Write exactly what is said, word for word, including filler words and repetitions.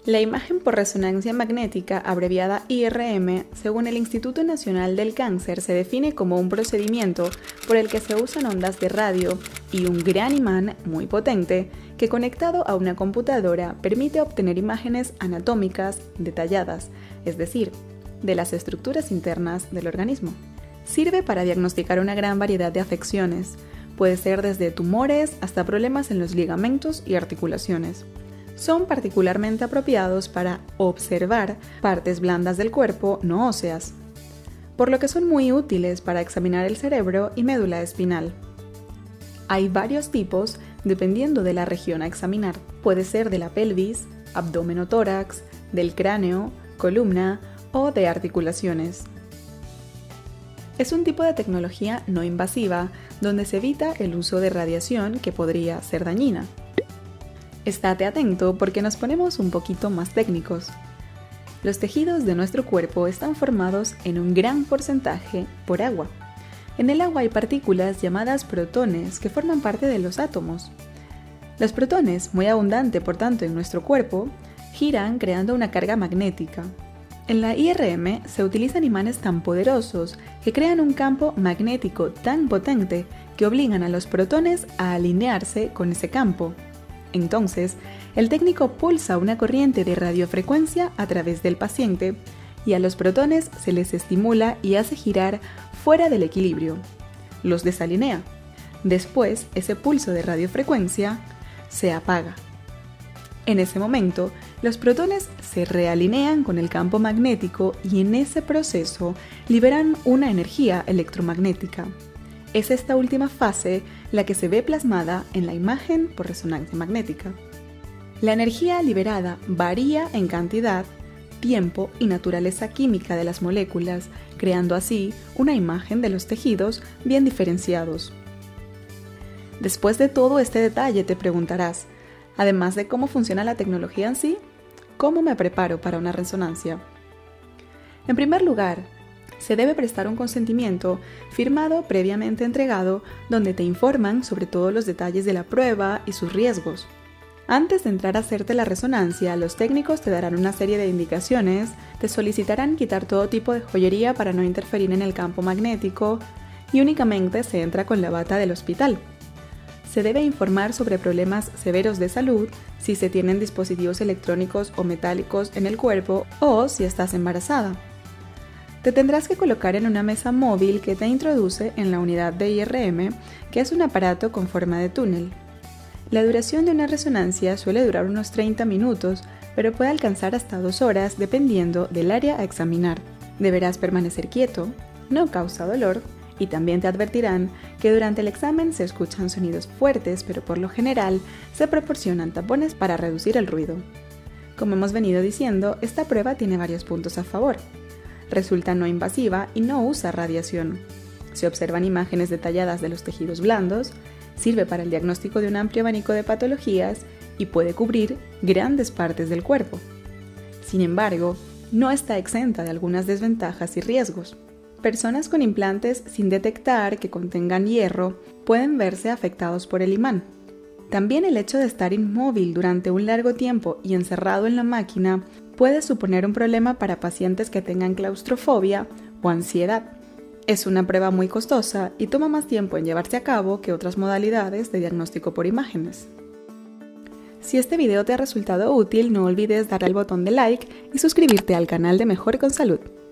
La imagen por resonancia magnética, abreviada I R M, según el Instituto Nacional del Cáncer, se define como un procedimiento por el que se usan ondas de radio y un gran imán muy potente que, conectado a una computadora, permite obtener imágenes anatómicas detalladas, es decir, de las estructuras internas del organismo. Sirve para diagnosticar una gran variedad de afecciones, puede ser desde tumores hasta problemas en los ligamentos y articulaciones. Son particularmente apropiados para observar partes blandas del cuerpo no óseas, por lo que son muy útiles para examinar el cerebro y médula espinal. Hay varios tipos dependiendo de la región a examinar. Puede ser de la pelvis, abdomen o tórax, del cráneo, columna o de articulaciones. Es un tipo de tecnología no invasiva donde se evita el uso de radiación que podría ser dañina. Estate atento porque nos ponemos un poquito más técnicos. Los tejidos de nuestro cuerpo están formados en un gran porcentaje por agua. En el agua hay partículas llamadas protones que forman parte de los átomos. Los protones, muy abundantes por tanto en nuestro cuerpo, giran creando una carga magnética. En la I R M se utilizan imanes tan poderosos que crean un campo magnético tan potente que obligan a los protones a alinearse con ese campo. Entonces, el técnico pulsa una corriente de radiofrecuencia a través del paciente y a los protones se les estimula y hace girar fuera del equilibrio. Los desalinea. Después, ese pulso de radiofrecuencia se apaga. En ese momento, los protones se realinean con el campo magnético y en ese proceso liberan una energía electromagnética. Es esta última fase la que se ve plasmada en la imagen por resonancia magnética. La energía liberada varía en cantidad, tiempo y naturaleza química de las moléculas, creando así una imagen de los tejidos bien diferenciados. Después de todo este detalle te preguntarás, además de cómo funciona la tecnología en sí, ¿cómo me preparo para una resonancia? En primer lugar, se debe prestar un consentimiento firmado previamente entregado donde te informan sobre todos los detalles de la prueba y sus riesgos. Antes de entrar a hacerte la resonancia, los técnicos te darán una serie de indicaciones, te solicitarán quitar todo tipo de joyería para no interferir en el campo magnético y únicamente se entra con la bata del hospital. Se debe informar sobre problemas severos de salud, si se tienen dispositivos electrónicos o metálicos en el cuerpo o si estás embarazada. Te tendrás que colocar en una mesa móvil que te introduce en la unidad de I R M, que es un aparato con forma de túnel. La duración de una resonancia suele durar unos treinta minutos, pero puede alcanzar hasta dos horas dependiendo del área a examinar. Deberás permanecer quieto, no causa dolor, y también te advertirán que durante el examen se escuchan sonidos fuertes, pero por lo general se proporcionan tapones para reducir el ruido. Como hemos venido diciendo, esta prueba tiene varios puntos a favor. Resulta no invasiva y no usa radiación. Se observan imágenes detalladas de los tejidos blandos, sirve para el diagnóstico de un amplio abanico de patologías y puede cubrir grandes partes del cuerpo. Sin embargo, no está exenta de algunas desventajas y riesgos. Personas con implantes sin detectar que contengan hierro pueden verse afectados por el imán. También el hecho de estar inmóvil durante un largo tiempo y encerrado en la máquina puede suponer un problema para pacientes que tengan claustrofobia o ansiedad. Es una prueba muy costosa y toma más tiempo en llevarse a cabo que otras modalidades de diagnóstico por imágenes. Si este video te ha resultado útil, no olvides darle al botón de like y suscribirte al canal de Mejor con Salud.